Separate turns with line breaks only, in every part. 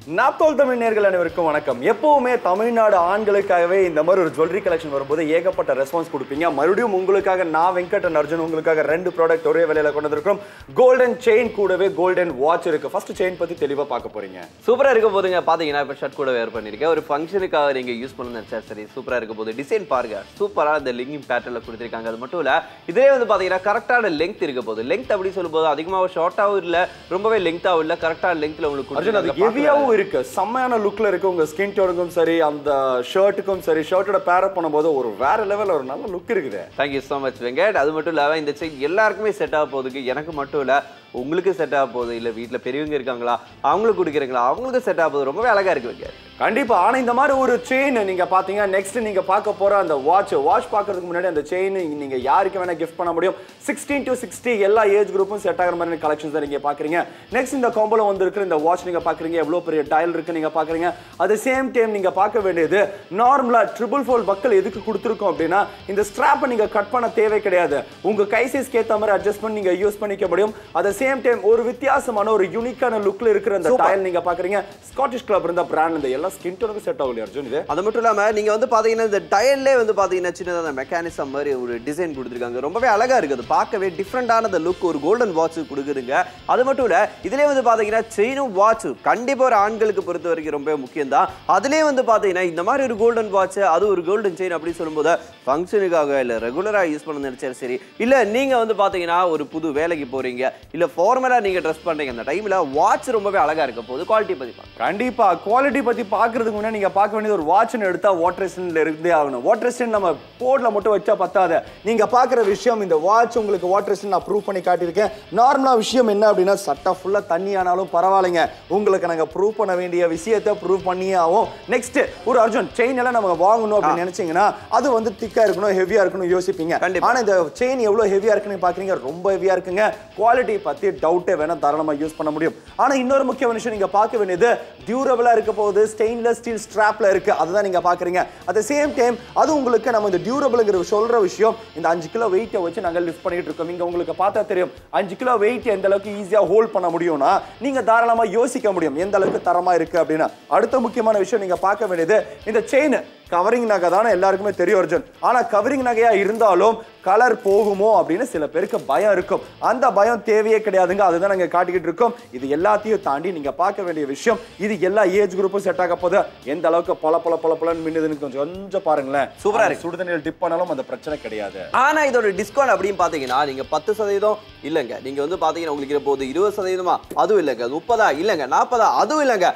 நாப்தோல் தமிழ் நேயர்கள் அனைவருக்கும் வணக்கம். எப்பவுமே தமிழ்நாடு ஆண்களுக்காகவே இந்த மாதிரி ஒரு ஜுவல்லரி கலெக்ஷன் வரும்போது ஏகப்பட்ட ரெஸ்பான்ஸ் கொடுப்பீங்க. மறுபடியும் உங்களுக்காக நான் வெங்கட் அர்ஜுன் உங்களுக்காக ரெண்டு ப்ராடக்ட் ஒரே விலையில கொண்டு வந்திருக்கோம். கோல்டன் செயின் கூடவே கோல்டன் வாட்ச் இருக்கு. ஃபர்ஸ்ட் செயின் பத்தி தெளிவா பார்க்க போறீங்க.
சூப்பரா இருக்க போதுங்க. பாத்தீங்கன்னா இப்ப ஷர்ட் கூட வேர் பண்ணிருக்கேன். ஒரு ஃபங்க்ஷனுக்காக நீங்க யூஸ் பண்ணணும்னு நினைச்சா சரி சூப்பரா இருக்க போது. டிசைன் பாருங்க, சூப்பரா இந்த லிங்கிங் பேட்டர்ன்ல கொடுத்திருக்காங்க. அது மட்டும் இல்ல இதே வந்து பாத்தீங்கன்னா கரெக்டான லெங்த் இருக்க போது. லெங்த் அப்படி சொல்லும்போது அதிகமாக ஷார்ட்டாவும் இல்ல ரொம்பவே லெங்தாவும் இல்ல, கரெக்டான லெங்த்ல உங்களுக்கு
கொடுத்திருக்காங்க. ஹெவியாவும் இருக்கு, செம்மையான லுக்ல இருக்கு. உங்க ஸ்கின் டோனுக்கும் சரி அந்த ஷர்ட்டுக்கும் சரி ஷர்ட்டோட பேர் அப் பண்ணும்போது ஒரு வேற லெவல்ல ஒரு நல்ல லுக் இருக்குது.
Thank you so much Venkat. அது மட்டும் இல்லாம இந்த செயின் எல்லாருக்குமே செட் ஆக போகுது. எனக்கு மட்டும் இல்ல உங்களுக்கு செட் ஆக போகுது. இல்ல வீட்டுல பெரியவங்க இருக்காங்களா அவங்களுக்கு குடிக்கிறீங்களா அவங்களுக்கு செட் ஆக போகுது. ரொம்பவே அழகா இருக்கு வெங்கட்.
கண்டிப்பா. ஆனா இந்த மாதிரி ஒரு செயின் நீங்க பாத்தீங்க. நெக்ஸ்ட் நீங்க பார்க்க போற அந்த வாட்ச் பாக்குறதுக்கு முன்னாடி அந்த செயின் நீங்க யாருக்கு வேணா கிஃப்ட் பண்ண முடியும். 16 to 60 எல்லா ஏஜ் குரூப்பும் செட் ஆகிற மாதிரி கலெக்ஷன்ஸ் நீங்க பாக்குறீங்க. நெக்ஸ்ட் இந்த காம்போல வந்து இருக்கிற இந்த வாட்ச் நீங்க பாக்குறீங்க. எவ்வளவு பெரிய டயல் இருக்கு நீங்க பாக்குறீங்க. அட் சேம் டைம் நீங்க பார்க்க வேண்டியது நார்மலா ட்ரிபிள் ஃபோல்ட் பக்கல் எதுக்கு கொடுத்துருக்கோம் அப்படின்னா இந்த ஸ்ட்ராப்பை நீங்க கட் பண்ண தேவை கிடையாது. உங்க கை சைஸ்க்கு ஏத்த மாதிரி அட்ஜஸ்ட் பண்ணி நீங்க யூஸ் பண்ணிக்க முடியும். அட் சேம் டைம் ஒரு வித்தியாசமான ஒரு யூனிக்கான லுக்ல இருக்கிற அந்த டயல் நீங்க பாக்குறீங்க. ஸ்காட்டிஷ் கிளப் இருந்த பிராண்ட் இந்த எல்லா ஸ்கின் டோனுக்கு செட் ஆகல அர்ஜுன். இது
அது மட்டும் இல்லாம நீங்க வந்து பாத்தீங்கன்னா இந்த டயல்லே வந்து பாத்தீங்கன்னா சின்னதா மெக்கானிசம் மாதிரி ஒரு டிசைன் கொடுத்திருக்காங்க. ரொம்பவே அழகா இருக்குது. பார்க்கவே டிஃபரெண்டான அந்த லுக் ஒரு கோல்டன் வாட்ச் கொடுக்குதுங்க. அது மட்டும் இல்ல இதுலயே வந்து பாத்தீங்கன்னா செயினும் வாட்ச் கண்டிப்பா ஒரு ஆண்களுக்கு பொறுத்த வரைக்கும் ரொம்ப முக்கியம் தான். அதுலயே வந்து பாத்தீங்கன்னா இந்த மாதிரி ஒரு கோல்டன் வாட்ச் அது ஒரு கோல்டன் செயின் அப்படி சொல்லும்போது ஃபங்க்ஷனுக்காக இல்ல ரெகுலரா யூஸ் பண்ண நினைச்சாலும் சரி இல்ல நீங்க வந்து பாத்தீங்கன்னா ஒரு புது வேலைக்கு போறீங்க இல்ல ஃபார்மலா நீங்க ட்ரெஸ் பண்றீங்க அந்த டைம்ல வாட்ச் ரொம்பவே அழகா இருக்க போகுது. குவாலிட்டி பத்தி
கண்டிப்பா குவாலிட்டி பத்தி பாக்குறதுக்கு முன்னாடி நீங்க பார்க்க வேண்டியது ஒரு வாட்ச்னு எடுத்தா வாட்டர் ரெசிஸ்டன்ட்ல இருந்தே ஆகணும். வாட்டர் ரெசிஸ்டன்ட் நம்ம போர்ட்ல மட்டும் வச்சா பத்தாது. நீங்க பாக்குற விஷயம் இந்த வாட்ச் உங்களுக்கு வாட்டர் ரெசிஸ்டன்ட் நான் ப்ரூவ் பண்ணி காட்டியிருக்கேன். நார்மலா விஷயம் என்ன அப்படின்னா சட்டை ஃபுல்லா தண்ணி ஆனாலும் பரவாயில்லைங்க. உங்களுக்கு நாங்க ப்ரூவ் பண்ண வேண்டிய விஷயத்தை ப்ரூவ் பண்ணியே ஆகும். நெக்ஸ்ட் ஒரு அர்ஜுன் செயின் எல்லாம் நம்ம வாங்கணும் அப்படின்னு நினைச்சீங்கன்னா அது வந்து திக்கா இருக்கணும் ஹெவியா இருக்கணும் யோசிப்பீங்க. ஆனா இந்த செயின் எவ்வளவு ஹெவியா இருக்குன்னு பாக்குறீங்க. ரொம்ப ஹெவியா இருக்குங்க. குவாலிட்டி பத்தி டவுட்டே வேணா தாராளமா யூஸ் பண்ண முடியும். ஆனா இன்னொரு முக்கியமான விஷயம் நீங்க பார்க்க வேண்டியது டியூரபிளா இருக்க போகுது. ஸ்டெயின்லெஸ் ஸ்டீல் ஸ்ட்ராப்ல இருக்கு. அதுதான் நீங்க பாக்குறீங்க. அட் தி சேம் டைம் அது உங்களுக்கு நம்ம இந்த டியூரபிள்ங்கிற சொல்ற விஷயம் இந்த 5 கிலோ வெயிட்டை வச்சு நாங்க லிஃப்ட் பண்ணிட்டு இருக்கோம். இங்க உங்களுக்கு பார்த்தா தெரியும் 5 கிலோ வெயிட் எந்த அளவுக்கு ஈஸியா ஹோல்ட் பண்ண முடியும்னா நீங்க தாராளமா யோசிக்க முடியும் எந்த அளவுக்கு தரமா இருக்கு அப்படின்னா. அடுத்த முக்கியமான விஷயம் நீங்க பார்க்க வேண்டியது இந்த செயின் கவரிங் நகை தானே எல்லாருக்குமே தெரியும் அர்ஜுன். ஆனா கவரிங் நகையா இருந்தாலும் கலர் போகுமோ அப்படின்னு சில பேருக்கு பயம் இருக்கும். அந்த பயம் தேவையே கிடையாதுங்க. அதுதான் நாங்க காட்டிக்கிட்டு இருக்கோம். இது எல்லாத்தையும் தாண்டி நீங்க பார்க்க வேண்டிய விஷயம் இது எல்லா ஏஜ் குரூப்பும் செட் ஆக போது. எந்த அளவுக்கு பல மின்னுதுன்னு கொஞ்சம் பாருங்களேன். சூப்பரா இருக்கு. சுடுதண்ணியில் டிப் பண்ணாலும் அந்த பிரச்சனை கிடையாது.
ஆனா இதோட டிஸ்கவுண்ட் அப்படின்னு பாத்தீங்கன்னா நீங்க 10% இல்லங்க. நீங்க வந்து பாத்தீங்கன்னா உங்களுக்கு போது 20% அதுவும் இல்லங்க. 30 இல்லங்க. 40 அதுவும் இல்லங்க.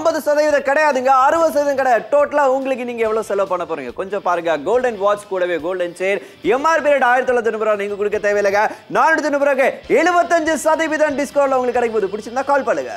50% கிடையாதுங்க. 60% கிடையாது. டோட்டலா உங்களுக்கு நீங்க எவ்வளவு செலவு பண்ண போறீங்க கொஞ்சம் பாருங்க. கோல்டன் வாட்ச் கூடவே கோல்டன் செயின் எம்ஆர்பி 1990 நீங்க கொடுக்க தேவையில்லைங்க. 490 75% டிஸ்கவுண்ட்ல உங்களுக்கு கிடைக்கும் போது. பிடிச்சிருந்தா கால் பண்ணுங்க.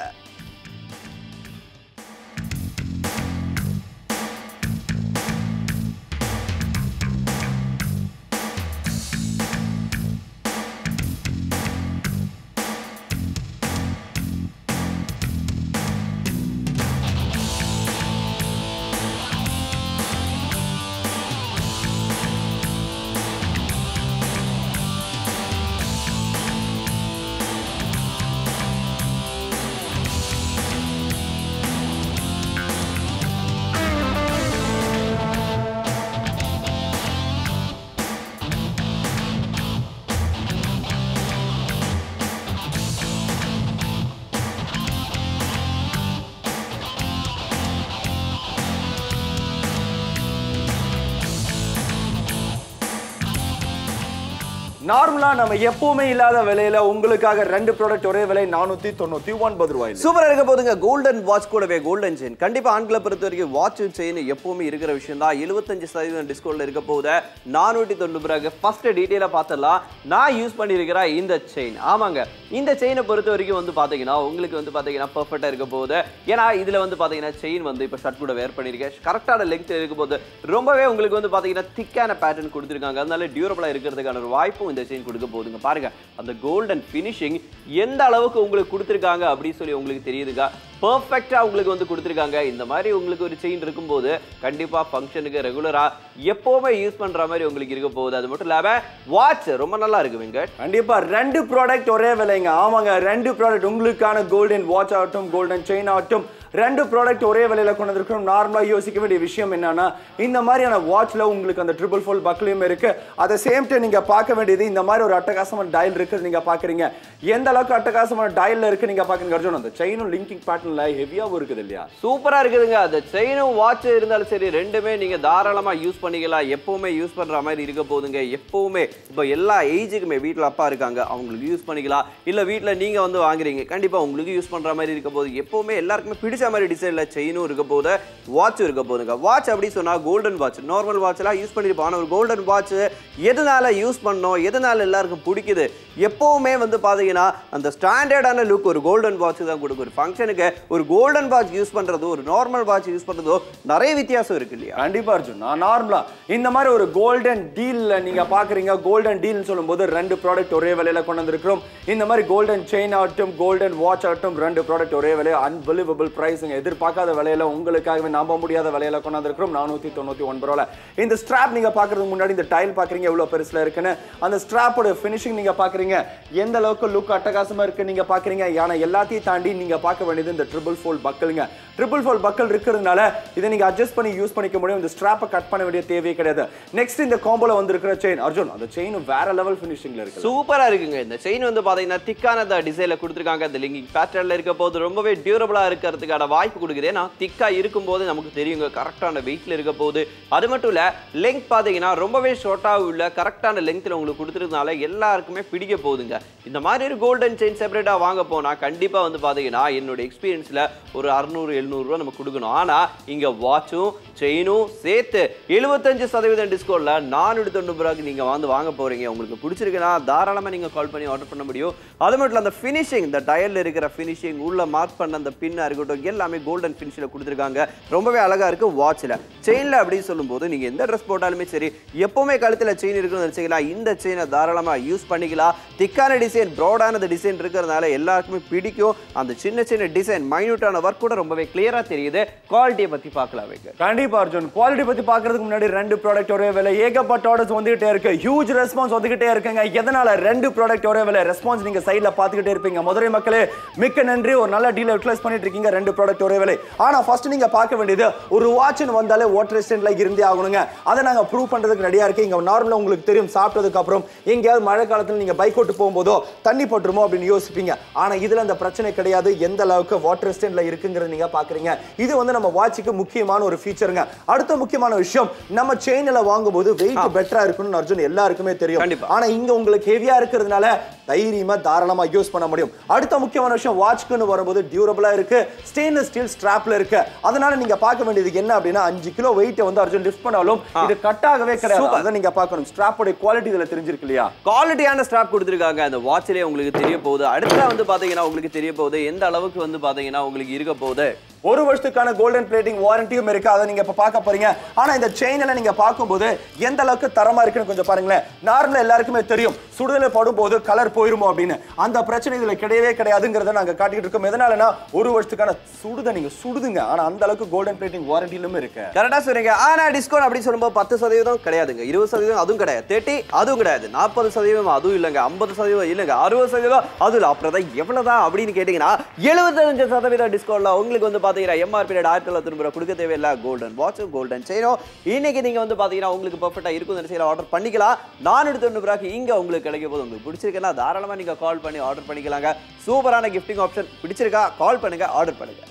நார்மலா நம்ம எப்பவுமே இல்லாத விலையில உங்களுக்காக ரெண்டு ப்ராடக்ட் ஒரே விலை 499 ரூபாய்.
சூப்பரா இருக்க போதுங்க. கோல்டன் வாட்ச் கூடவே கோல்டன் செயின். கண்டிப்பா ஆண்களை பொறுத்த வரைக்கும் வாட்ச் செயின் எப்பவுமே இருக்கிற விஷயம் தான். 75% டிஸ்கவுண்ட்ல இருக்க போகுது. 490 ஃபர்ஸ்ட் டீடைலா பார்த்தலாம். நான் யூஸ் பண்ணியிருக்கிற இந்த செயின் ஆமாங்க. இந்த செயினை பொறுத்த வரைக்கும் வந்து பாத்தீங்கன்னா உங்களுக்கு வந்து பாத்தீங்கன்னா பெர்ஃபெக்ட்டா இருக்க போகுது. ஏன்னா இதுல வந்து பாத்தீங்கன்னா செயின் வந்து இப்ப ஷர்ட் கூட வேர் பண்ணிருக்கேன். கரெக்டான லெங்த் இருக்க போகுது. ரொம்பவே உங்களுக்கு வந்து பாத்தீங்கன்னா திக்கான பேட்டர்ன் கொடுத்திருக்காங்க. அதனால டியூரபிளா இருக்கிறதுக்கான ஒரு வாய்ப்பும் இந்த செயின் கொடுக்க போகுதுங்க. பாருங்க அந்த கோல்டன் ஃபினிஷிங் எந்த அளவுக்கு உங்களுக்கு கொடுத்திருக்காங்க அப்படி சொல்லி உங்களுக்கு தெரியுதுங்க. பெர்ஃபெக்ட்டா உங்களுக்கு வந்து கொடுத்திருக்காங்க. இந்த மாதிரி உங்களுக்கு ஒரு செயின் இருக்கும்போது கண்டிப்பா ஃபங்க்ஷனுக்கு ரெகுலரா எப்பவுமே யூஸ் பண்ற மாதிரி உங்களுக்கு இருக்க போகுது. அது மட்டும் இல்லாம வாட்ச் ரொம்ப நல்லா இருக்கு வெங்கட்.
கண்டிப்பா ரெண்டு ப்ராடக்ட் ஒரே விலைங்க. ஆமாங்க ரெண்டு ப்ராடக்ட் உங்களுக்கான கோல்டன் வாட்ச் ஆகட்டும் கோல்டன் செயின் ஆகட்டும் ரெண்டு ப்ராடக்ட் ஒரே விலையில கொண்டு வந்திருக்கிறோம். நார்மலா யோசிக்க வேண்டிய விஷயம் என்னன்னா இந்த மாதிரியான வாட்ச்ல உங்களுக்கு அந்த ட்ரிபிள் ஃபோல்ட் பக்கிலும் இருக்கு. அட் சேம் டைம் நீங்க பார்க்க வேண்டியது இந்த மாதிரி ஒரு அட்டகாசமான டயல் இருக்குது நீங்க பாக்குறீங்க. எந்த அளவுக்கு அட்டகாசமான டயல்ல இருக்கு நீங்க பாக்குறீங்க அர்ஜுன். அந்த செயினும் லிங்கிங் பேட்டர்ன்ல ஹெவியாவும் இருக்குது இல்லையா?
சூப்பரா இருக்குதுங்க. அந்த செயினும் வாட்ச் இருந்தாலும் சரி ரெண்டுமே நீங்க தாராளமா யூஸ் பண்ணிக்கலாம். எப்பவுமே யூஸ் பண்ற மாதிரி இருக்க போதுங்க. எப்பவுமே இப்போ எல்லா ஏஜுக்குமே வீட்டில் அப்பா இருக்காங்க அவங்களுக்கு யூஸ் பண்ணிக்கலாம். இல்ல வீட்டில் நீங்க வந்து வாங்குறீங்க கண்டிப்பா உங்களுக்கு யூஸ் பண்ற மாதிரி இருக்க போது. எப்பவுமே எல்லாருக்குமே பிடிச்ச மாதிரி டிசைன்ல செயினும் இருக்க போது, வாட்சும் இருக்க போதுங்க. வாட்ச் அப்படி சொன்னா கோல்டன் வாட்ச். நார்மல் வாட்ச்லாம் யூஸ் பண்ணிருப்பாங்க. ஒரு கோல்டன் வாட்ச் எதனால யூஸ் பண்ணோம், எதனால எல்லாருக்கும் பிடிக்குது, எப்பவுமே வந்து பாத்தீங்கன்னா அந்த ஸ்டாண்டர்டான லுக் ஒரு கோல்டன் வாட்ச் தான் கொடுக்கும். ஒரு ஃபங்க்ஷனுக்கு ஒரு கோல்டன் வாட்ச் யூஸ் பண்றதோ ஒரு நார்மல் வாட்ச் யூஸ் பண்றதோ நிறைய வித்தியாசம் இருக்கு இல்லையா?
கண்டிப்பா அர்ஜுன். நான் நார்மலா இந்த மாதிரி ஒரு கோல்டன் டீல்ல நீங்க பாக்குறீங்க. கோல்டன் டீல்னு சொல்லும்போது ரெண்டு ப்ராடக்ட் ஒரே விலையில கொண்டு வந்திருக்கிறோம். இந்த மாதிரி கோல்டன் செயின் ஆகட்டும் கோல்டன் வாட்ச் ஆகட்டும் ரெண்டு ப்ராடக்ட் ஒரே விலை. அன்பிலீவபிள் பிரைஸ்ங்க. எதிர்பார்க்காத விலையில உங்களுக்காகவே நம்ப முடியாத விலையில கொண்டு வந்திருக்கிறோம். 499 ரூபாய். இந்த ஸ்ட்ராப் நீங்க பாக்குறதுக்கு முன்னாடி இந்த டைல் பாக்குறீங்க எவ்வளவு பெருசுல இருக்குன்னு. அந்த ஸ்ட்ராப்போட ஃபினிஷிங் நீங்க பாக்குறீங்க எந்த அளவுக்கு லுக் அட்டகாசமா இருக்கு நீங்க பாக்குறீங்க. ஆனா எல்லாத்தையும் தாண்டி நீங்க பார்க்க வேண்டியது இந்த ட்ரிபிள் ஃபோல்ட் பக்கலுங்க. ட்ரிபிள் ஃபோல்ட் பக்கல் இருக்கிறதுனால இதை நீங்க அட்ஜஸ்ட் பண்ணி யூஸ் பண்ணிக்க முடியும். இந்த ஸ்ட்ராப்பை கட் பண்ண வேண்டிய தேவையே கிடையாது. நெக்ஸ்ட் இந்த காம்போல வந்திருக்கிற செயின் அர்ஜுன் அந்த செயின் வேற லெவல் ஃபினிஷிங்ல இருக்கு.
சூப்பரா இருக்குங்க. இந்த செயின் வந்து பாத்தீங்கன்னா திக்கான டிசைன்ல கொடுத்திருக்காங்க. அந்த லிங்கிங் பேட்டர்ன்ல இருக்க போது ரொம்பவே டியூரபிளா இருக்கிறதுக்கான வாய்ப்பு கொடுக்குது. ஏன்னா திக்கா இருக்கும்போது நமக்கு தெரியுங்க கரெக்டான வெயிட்ல இருக்க போது. அது மட்டும் இல்ல லெங்த் பாத்தீங்கன்னா ரொம்பவே ஷார்ட்டா உள்ள கரெக்டான லெங்த்ல உங்களுக்கு கொடுத்துறதுனால எல்லாருக்குமே பிடிக்க போகுதுங்க. இந்த மாதிரி ஒரு கோல்டன் செயின் செப்பரேட்டா வாங்க போனா கண்டிப்பா வந்து பாத்தீங்கன்னா என்னோட எக்ஸ்பீரியன்ஸ்ல ஒரு 600-700 ரூபாய் நம்ம கொடுக்கணும். ஆனா இங்க வாட்சும் செயினும் சேர்த்து 75% டிஸ்கவுண்ட்ல 490 ரூபாய்க்கு நீங்க வந்து வாங்க போறீங்க. உங்களுக்கு பிடிச்சிருக்குன்னா தாராளமா நீங்க கால் பண்ணி ஆர்டர் பண்ண முடியும். அது மட்டும் இல்ல அந்த ஃபினிஷிங் இந்த டயல்ல இருக்கிற ஃபினிஷிங் உள்ள மார்க் பண்ண அந்த பின்னா இருக்கட்டும் எல்லாமே கோல்டன் ஃபினிஷ்ல கொடுத்துருக்காங்க. ரொம்பவே அழகா இருக்கு. வாட்ச்ல செயின்ல அப்படின்னு சொல்லும்போது நீங்க எந்த ட்ரெஸ் போட்டாலுமே சரி எப்பவுமே கழுத்துல செயின் இருக்குன்னு நினைச்சீங்களா இந்த செயினை தாராளமா யூஸ் பண்ணிக்கலாம். திக்கான டிசைன் ப்ராடான டிசைன் இருக்கிறதுனால எல்லாருக்குமே பிடிக்கும். அந்த சின்ன சின்ன டிசைன் மைன்யூட்டான ஒர்க் கூட ரொம்பவே கிளியரா தெரியுது. குவாலிட்டியை பத்தி பார்க்கலாம் வைக்க.
கண்டிப்பா அர்ஜுன். குவாலிட்டி பத்தி பார்க்கிறதுக்கு முன்னாடி ரெண்டு ப்ராடக்ட் ஒரே விலை. ஏகப்பட்ட ஆர்டர்ஸ் வந்துகிட்டே இருக்கு. ஹியூஜ் ரெஸ்பான்ஸ் வந்துகிட்டே இருக்குங்க. எதனால ரெண்டு ப்ராடக்ட் ஒரே விலை ரெஸ்பான்ஸ் நீங்க சைடுல பாத்துக்கிட்டே இருப்பீங்க. மதுரை மக்களே மிக்க நன்றி. ஒரு நல்ல டீல் யூட்டிலைஸ் பண்ணிட்டு இருக்கீங்க. ரெண்டு ப்ராடக்ட் ஒரே விலை. ஆனா ஃபர்ஸ்ட் நீங்க பார்க்க வேண்டியது ஒரு வாட்ச்னு வந்தாலே வாட்டர் ரெசிஸ்டன்ட்ல இருந்தே ஆகணுங்க. அதை நாங்க ப்ரூவ் பண்றதுக்கு ரெடியா இருக்கு. இங்க நார்மலா உங்களுக்கு தெரியும் சாப்பிட்டதுக்கு அப்புறம் எங்கேயாவது மழை காலத்துல நீங்க பைக் ஓட்டு போகும்போதோ தண்ணி பட்டுருமோ அப்படின்னு யோசிப்பீங்க. ஆனா இதுல அந்த பிரச்சனை கிடையாது. எந்த அளவுக்கு வாட்டர் ரெசிஸ்டன்ட்ல இருக்குங்கிறது நீங்க பாக்குறீங்க. இது வந்து நம்ம வாட்சுக்கு முக்கியமான ஒரு ஃபீச்சருங்க. அடுத்த முக்கியமான விஷயம் நம்ம செயின்ல வாங்கும்போது வெயிட் பெட்டரா இருக்கும்னு அர்ஜுன் எல்லாருக்குமே தெரியும். ஆனா இங்க உங்களுக்கு ஹெவியா இருக்கிறதுனால தைரியமா தாராளமா யூஸ் பண்ண முடியும். அடுத்த முக்கியமான விஷயம் வாட்ச்க்குன்னு வரும்போது டியூரபிளா இருக்கு. ஸ்டெயின்லெஸ் ஸ்டீல் ஸ்ட்ராப்ல இருக்கு. அதனால நீங்க பார்க்க வேண்டியது என்ன அப்படின்னா 5 கிலோ வெயிட் வந்து அர்ஜுன் லிஃப்ட் பண்ணாலும் இது கட் ஆகவே கிடையாது. அத நீங்க பார்க்கணும். ஸ்ட்ராப்போட குவாலிட்டி இதுல தெரிஞ்சிருக்கு இல்லையா?
குவாலிட்டியான ஸ்ட்ராப் கொடுத்திருக்காங்க. அந்த வாட்ச்லயே உங்களுக்கு தெரிய போகுது. அடுத்தா வந்து பாத்தீங்கன்னா உங்களுக்கு தெரிய போகுது எந்த அளவுக்கு வந்து பாத்தீங்கன்னா உங்களுக்கு இருக்க போகுது.
ஒரு வருஷத்துக்கான கோல்டன் பிளேட்டிங் வாரண்டியும் இருக்கு. அதை நீங்க இப்ப பார்க்க போறீங்க. ஆனா இந்த செயின்ல நீங்க பார்க்கும்போது எந்த அளவுக்கு தரமா இருக்குன்னு கொஞ்சம் பாருங்களேன். நார்மலா எல்லாருக்குமே தெரியும் சுடுதல படும்போது கலர் போயிருமோ அப்படின்னு. அந்த பிரச்சனை இதுல கிடையவே கிடையாதுங்கிறத நாங்க காட்டிட்டு இருக்கோம். எதனாலனா ஒரு வருஷத்துக்கான சுடுத நீங்க சுடுதுங்க. ஆனா அந்த அளவுக்கு கோல்டன் பிளேட்டிங் வாரண்டிலும் இருக்கு.
கரெக்டா சொல்றீங்க. ஆனா டிஸ்கவுண்ட் அப்படி சொல்லும்போது 10% கிடையாதுங்க. 20% அதுவும் கிடையாது. 30 அதுவும் கிடையாது. 40% அதுவும் இல்லங்க. 50% இல்லங்க. 60% அதுவும் இல்ல. அப்புறம் எவ்வளவுதான் அப்படின்னு கேட்டீங்கன்னா 75% டிஸ்கவுண்ட்ல உங்களுக்கு வந்து எம்ஆர்பி 1990 ரூபாய் கொடுக்க தேவையில்லை. கோல்டன் வாட்சும் கோல்டன் செயினும் இன்னைக்கு நீங்க வந்து பாத்தீங்கன்னா உங்களுக்கு பெர்ஃபெக்ட்டா இருக்கும் நினைச்சா ஆர்டர் பண்ணிக்கலாம். 490 ரூபாய்க்கு இங்க உங்களுக்கு கிடைக்க போது. உங்களுக்கு பிடிச்சிருக்கா தாராளமா நீங்க கால் பண்ணி ஆர்டர் பண்ணிக்கலாங்க. சூப்பரான கிஃப்டிங் ஆப்ஷன். பிடிச்சிருக்கா கால் பண்ணுங்க ஆர்டர் பண்ணுங்க.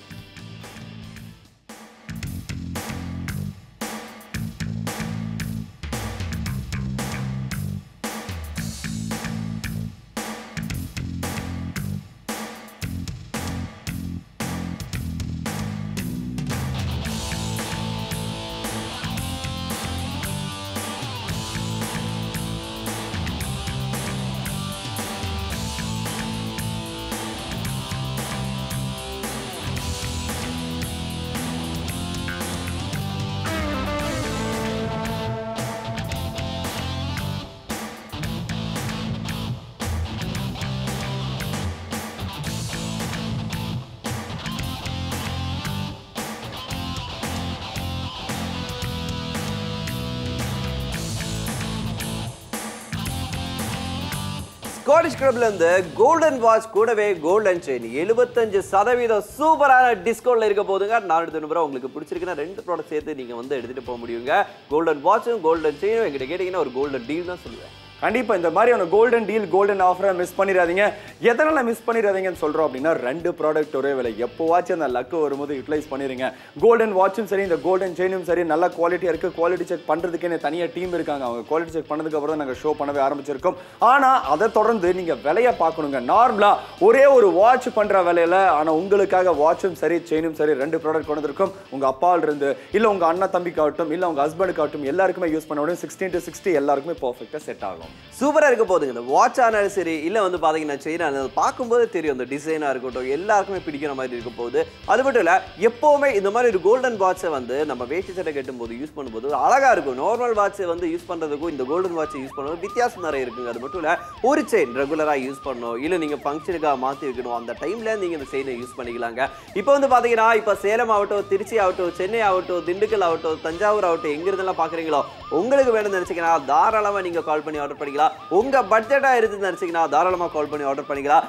ஸ்காட்டிஷ் கிளப்ல இருந்து கோல்டன் வாட்ச் கூடவே கோல்டன் செயின் 75% சூப்பரான டிஸ்கவுண்ட்ல இருக்க போதுங்க. 490 ரூபாய் உங்களுக்கு பிடிச்சிருக்குன்னா 2 ப்ராடக்ட் சேர்த்து நீங்க வந்து எடுத்துட்டு போக முடியுங்க. கோல்டன் வாட்சும் கோல்டன் செயினும் எங்கிட்ட கேட்டீங்கன்னா ஒரு கோல்டன் டீல் தான் சொல்லுவேன்.
கண்டிப்பா இந்த மாதிரியான கோல்டன் டீல் கோல்டன் ஆஃபரை மிஸ் பண்ணிடாதீங்க. எதனால மிஸ் பண்ணிடாதீங்கன்னு சொல்றோம் அப்படின்னா 2 ப்ராடக்ட் ஒரே விலை. எப்போவாச்சும் அந்த லக்கு வரும்போது யூட்டிலைஸ் பண்ணிருங்க. கோல்டன் வாட்சும் சரி இந்த கோல்டன் செயினும் சரி நல்ல குவாலிட்டியா இருக்கு. குவாலிட்டி செக் பண்றதுக்கு தனியா டீம் இருக்காங்க. அவங்க குவாலிட்டி செக் பண்ணதுக்கு அப்புறம் தான் நாங்க ஷோ பண்ணவே ஆரம்பிச்சிருக்கோம். ஆனா அதை தொடர்ந்து நீங்க விலையை பார்க்கணுங்க. நார்மலா ஒரே ஒரு வாட்ச் பண்ற விலையில ஆனா உங்களுக்காக வாட்சும் சரி செயினும் சரி 2 ப்ராடக்ட் கொண்டு வந்திருக்கோம். உங்க அப்பால இருந்து இல்ல உங்க அண்ணா தம்பிக்காகட்டும் இல்ல உங்க ஹஸ்பண்டுக்காகட்டும் எல்லாருக்குமே யூஸ் பண்ண முடியும். 16:60 எல்லாருக்குமே பெர்ஃபெக்ட்டா செட் ஆகும்.
சூப்பரா இருக்க போதுங்க. இந்த வாட்ச் ஆனாலும் சரி இல்ல வந்து பாத்தீங்கன்னா செயின் ஆனாலும் பார்க்கும்போது தெரியும் அந்த டிசைனா இருக்கட்டும் எல்லாருக்குமே பிடிக்கிற மாதிரி இருக்க போகுது. அது மட்டும் இல்ல எப்பவுமே இந்த மாதிரி ஒரு கோல்டன் வாட்சை வந்து நம்ம வேஷ்டி சட்டை கட்டும் போது யூஸ் பண்ணும்போது அழகா இருக்கும். நார்மல் வாட்சை வந்து யூஸ் பண்றதுக்கும் இந்த கோல்டன் வாட்சை யூஸ் பண்ணுறது வித்தியாசம் நிறைய இருக்குங்க. அது மட்டும் இல்ல ஒரு செயின் ரெகுலரா யூஸ் பண்ணணும் இல்ல நீங்க ஃபங்க்ஷனுக்காக மாத்தி வைக்கணும் அந்த டைம்ல நீங்க இந்த செயினை யூஸ் பண்ணிக்கலாங்க. இப்போ வந்து பாத்தீங்கன்னா இப்ப சேலம் ஆகட்டும் திருச்சி ஆகட்டும் சென்னை ஆகட்டும் திண்டுக்கல் ஆகட்டும் தஞ்சாவூர் ஆகட்டும் எங்க இருந்தெல்லாம் பாக்குறீங்களோ உங்களுக்கு வேணும்னு நினைச்சீங்கன்னா தாராளமா நீங்க கால் பண்ணி ஆர்டர் பண்ணிக்கலாம். உங்க பட்ஜெட்டா இருக்குன்னு நினைச்சீங்கன்னா தாராளமா கால் பண்ணி ஆர்டர் பண்ணிக்கலாம்.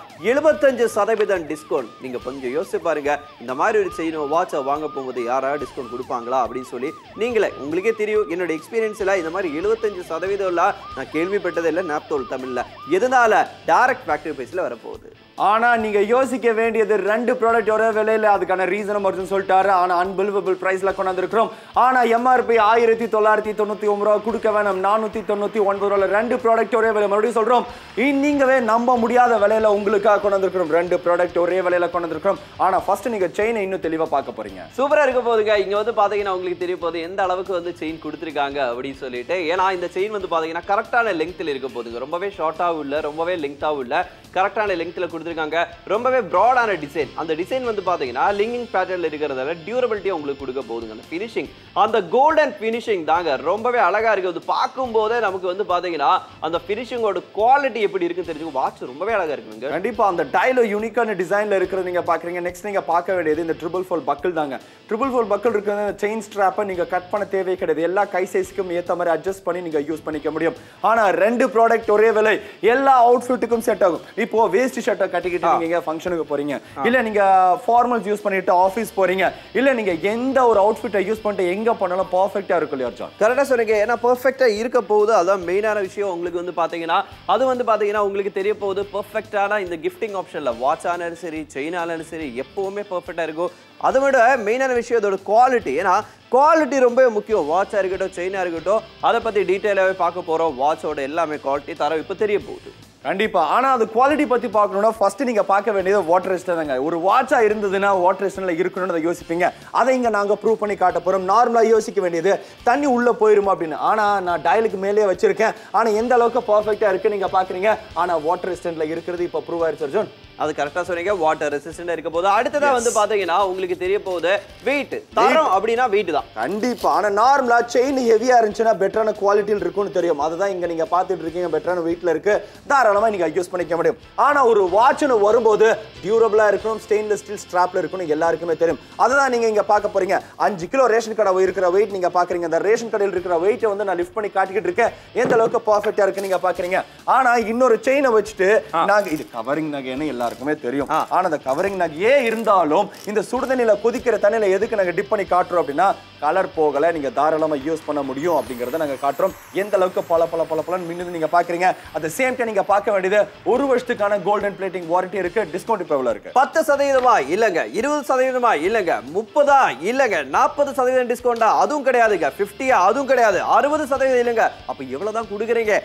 75% டிஸ்கவுண்ட். நீங்க கொஞ்சம் யோசிச்சு பாருங்க. இந்த மாதிரி ஒரு செயினோ வாட்சை வாங்க போகும்போது யாராவது டிஸ்கவுண்ட் கொடுப்பாங்களா அப்படின்னு சொல்லி நீங்களே உங்களுக்கே தெரியும். என்னோட எக்ஸ்பீரியன்ஸ்ல இந்த மாதிரி 75% நான் கேள்விப்பட்டது இல்லை நாப்தோல் தமிழ்ல. எதனால டைரக்ட் ஃபேக்டரி பிரைஸ்ல வரப்போகுது.
ஆனா நீங்க யோசிக்க வேண்டியது 2 ப்ராடக்ட் ஒரே விலையில அதுக்கான ரீசன் மட்டும் சொல்லிட்டாரு. ஆனா அன்பிலிவபிள் பிரைஸ்ல கொண்டு வந்திருக்கிறோம். ஆனா எம்ஆர்பி 1999 ரூபாய் கொடுக்க வேணும். 499 ரூபாய் 2 ப்ராடக்ட் ஒரே விலை. மறுபடியும் சொல்றோம் நீங்கவே நம்ப முடியாத விலையில உங்களுக்காக கொண்டு வந்திருக்கிறோம். 2 ப்ராடக்ட் ஒரே விலையில கொண்டு வந்திருக்கிறோம். ஆனா ஃபர்ஸ்ட் நீங்க செயினை இன்னும் தெளிவா பார்க்க போறீங்க.
சூப்பரா இருக்க போகுதுங்க. இங்க வந்து பாத்தீங்கன்னா உங்களுக்கு தெரிய போகுது எந்த அளவுக்கு வந்து செயின் கொடுத்துருக்காங்க அப்படின்னு சொல்லிட்டு. ஏன்னா இந்த செயின் வந்து பாத்தீங்கன்னா கரெக்டான லெங்க்த்ல இருக்க போகுதுங்க. ரொம்பவே ஷார்ட்டாவும் இல்ல ரொம்பவே லெங்க்த்தாவும் இல்ல கரெக்டான லெங்க்த்ல கொடுத்துருக்காங்க. ரொம்பவே ப்ராடான டிசைன். அந்த டிசைன் வந்து பாத்தீங்கன்னா லிங்கிங் பேட்டர்ன்ல இருக்கிறதால டியூரபிலிட்டி உங்களுக்கு கொடுக்க போகுதுங்க. அந்த ஃபினிஷிங் அந்த கோல்டன் ஃபினிஷிங் தாங்க ரொம்பவே அழகா இருக்குது. பார்க்கும்போதே நமக்கு வந்து பாத்தீங்கன்னா அந்த ஃபினிஷிங்கோட குவாலிட்டி எப்படி இருக்குன்னு தெரிஞ்சுக்கும். வாட்ச் ரொம்பவே அழகா இருக்குங்க.
கண்டிப்பா அந்த டைல யூனிக்கான டிசைன்ல இருக்கிறது நீங்க பாக்குறீங்க. நெக்ஸ்ட் நீங்க பார்க்க வேண்டியது இந்த ட்ரிபிள் ஃபோல் பக்கிள் தாங்க. ட்ரிபிள் ஃபோல் பக்கிள் இருக்கிற செயின் ஸ்ட்ராப்பை நீங்க கட் பண்ண தேவை கிடையாது. எல்லா கை சைஸ்க்கும் ஏத்த மாதிரி அட்ஜஸ்ட் பண்ணி நீங்க யூஸ் பண்ணிக்க முடியும். ஆனா 2 ப்ராடக்ட் ஒரே விலை. எல்லா அவுட்ஃபிட்டுக்கும் செட் ஆகும். இப்போ வேஸ்ட் ஷர்ட்டை கட்டிக்கிட்டு நீங்க ஃபங்க்ஷனுக்கு போறீங்க இல்ல நீங்க ஃபார்மல்ஸ் யூஸ் பண்ணிட்டு ஆபீஸ் போறீங்க இல்ல நீங்க எந்த ஒரு அவுட்ஃபிட்டை யூஸ் பண்ணிட்டு எங்க பண்ணாலும் பெர்ஃபெக்ட்டா இருக்கும் இல்லையா ஜான்?
கரெக்டா சொன்னீங்க. ஏன்னா பெர்ஃபெக்ட்டா இருக்க போகுது. அதான் மெயினான விஷயம். உங்களுக்கு வந்து பாத்தீங்கன்னா அது வந்து பாத்தீங்கன்னா உங்களுக்கு தெரிய போகுது பெர்ஃபெக்ட்டான இந்த கிஃப்டிங் ஆப்ஷன்ல வாட்ச் ஆனாலும் சரி செயின் ஆனாலும் சரி எப்பவுமே பெர்ஃபெக்ட்டா இருக்கும். அதை விட மெயினான விஷயம் அதோட குவாலிட்டி. ஏன்னா குவாலிட்டி ரொம்ப முக்கியம். வாட்சா இருக்கட்டும் செயினா இருக்கட்டும் அதை பத்தி டீட்டெயிலாவே பார்க்க போறோம். வாட்சோட எல்லாமே குவாலிட்டி தரம் இப்போ தெரிய போகுது.
கண்டிப்பா. ஆனா அது குவாலிட்டி பத்தி பார்க்கணும்னா ஃபர்ஸ்ட் நீங்க பார்க்க வேண்டியது வாட்டர் ரெசிஸ்டன்ட் தாங்க. ஒரு வாட்சா இருந்ததுன்னா வாட்டர் ரெசிஸ்டன்ட்ல இருக்கணும்னு அதை யோசிப்பீங்க. அதை இங்க நாங்க ப்ரூவ் பண்ணி காட்ட போறோம். நார்மலா யோசிக்க வேண்டியது தண்ணி உள்ள போயிருமா அப்படின்னு. ஆனா நான் டயலுக்கு மேலே வச்சிருக்கேன். ஆனா எந்த அளவுக்கு பெர்ஃபெக்ட்டா இருக்கு நீங்க பாக்குறீங்க. ஆனா வாட்டர் ரெசிஸ்டன்ட்ல இருக்கிறது இப்ப ப்ரூவ் ஆயிருச்சு அர்ஜுன்.
அது கரெக்டா சொன்னீங்க. வாட்டர் ரெசிஸ்டன்ட் இருக்க போது. அடுத்ததா வந்து பாத்தீங்கன்னா உங்களுக்கு தெரிய போகுது வெயிட் தரம் அப்படின்னா வெயிட் தான்.
கண்டிப்பா. ஆனா நார்மலா செயின் ஹெவியா இருந்துச்சுன்னா பெட்டரான குவாலிட்டியில் இருக்கும்னு தெரியும். அதுதான் இங்க நீங்க பாத்துட்டு இருக்கீங்க. பெட்டரான வெயிட்ல இருக்கு. தாராளமா நீங்க யூஸ் பண்ணிக்க முடியும். ஆனா ஒரு வாட்ச்னு வரும்போது டியூரபிளா இருக்கணும். ஸ்டெயின்லெஸ் ஸ்டீல் ஸ்ட்ராப்ல இருக்கணும். எல்லாருக்குமே தெரியும். அதுதான் நீங்க இங்க பார்க்க போறீங்க. 5 கிலோ ரேஷன் கடை இருக்கிற வெயிட் நீங்க பாக்குறீங்க. அந்த ரேஷன் கடையில் இருக்கிற வெயிட்டை வந்து நான் லிஃப்ட் பண்ணி காட்டிக்கிட்டு இருக்கேன். எந்த அளவுக்கு பெர்ஃபெக்ட்டா இருக்கு நீங்க பாக்குறீங்க. ஆனா இன்னொரு செயினை வச்சுட்டு நாங்க இது கவரிங் நகைன்னு எல்லாருக்குமே தெரியும். ஆனா அந்த கவரிங் நகையே இருந்தாலும் இந்த சுடுதண்ணில கொதிக்கிற தண்ணியில எதுக்கு நாங்க டிப் பண்ணி காட்டுறோம் அப்படின்னா கலர் போகல நீங்க தாராளமா யூஸ் பண்ண முடியும் அப்படிங்கறத நாங்க காட்டுறோம். எந்த அளவுக்கு பல மின்னுது நீங்க பாக்குறீங்க. at the same time நீங்க பார்க்க வேண்டியது 1 வருஷத்துக்கான கோல்டன் பிளேட்டிங் வாரண்டி இருக்கு. டிஸ்கவுண்ட் இப்ப எவ்வளவு இருக்கு?
10% இல்லங்க 20% இல்லங்க 30 இல்லங்க 40% டிஸ்கவுண்டா அதுவும் கிடையாதுங்க. 50 அதுவும் கிடையாது. 60% இல்லங்க. அப்ப எவ்வளவு தான் கொடுக்குறீங்க?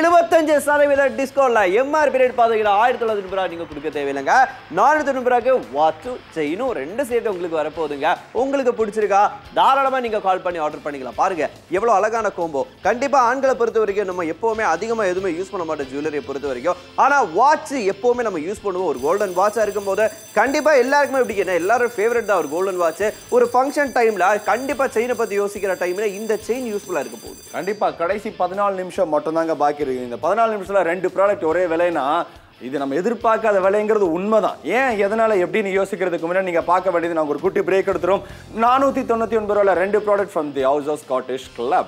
75% டிஸ்கவுண்ட்ல எம்ஆர்பி ரேட் பாத்தீங்கன்னா 1900 ரூபாய் நீங்க கொடுக்க தேவையில்லைங்க. 490 ரூபாய்க்கு வாட்ச் செயினும் 2 சேர்த்து உங்களுக்கு வரப்போகுதுங்க. உங்களுக்கு பிடிச்சிருக்கா தாராளமா நீங்க கால் பண்ணி ஆர்டர் பண்ணிக்கலாம். பாருங்க எவ்வளவு அழகான கோம்போ. கண்டிப்பா ஆண்களை பொறுத்த வரைக்கும் நம்ம எப்பவுமே அதிகமா எதுவுமே யூஸ் பண்ண மாட்டோம் ஜுவல்லரியை பொறுத்த வரைக்கும். ஆனா வாட்ச் எப்பவுமே நம்ம யூஸ் பண்ணுவோம். ஒரு கோல்டன் வாட்சா இருக்கும்போது கண்டிப்பா எல்லாருக்குமே பிடிக்கும். எல்லாரும் ஃபேவரட் தான் ஒரு கோல்டன் வாட்ச். ஒரு ஃபங்க்ஷன் டைம்ல கண்டிப்பா செயினை பத்தி யோசிக்கிற டைம்ல இந்த செயின் யூஸ்ஃபுல்லா இருக்க போகுது.
கண்டிப்பா. கடைசி 14 நிமிஷம் மட்டும் தாங்க பாக்கி இருக்கு. இந்த 14 நிமிஷத்துல 2 ப்ராடக்ட் ஒரே விலைனா இது நம்ம எதிர்பார்க்காத விலைங்கிறது உண்மைதான். ஏன் எதனால எப்படின்னு யோசிக்கிறதுக்கு முன்னாடி நீங்க பார்க்க வேண்டியது நாங்க ஒரு குட்டி பிரேக் எடுத்துறோம். 499 ரூபாயில 2 product from the house of Scottish club.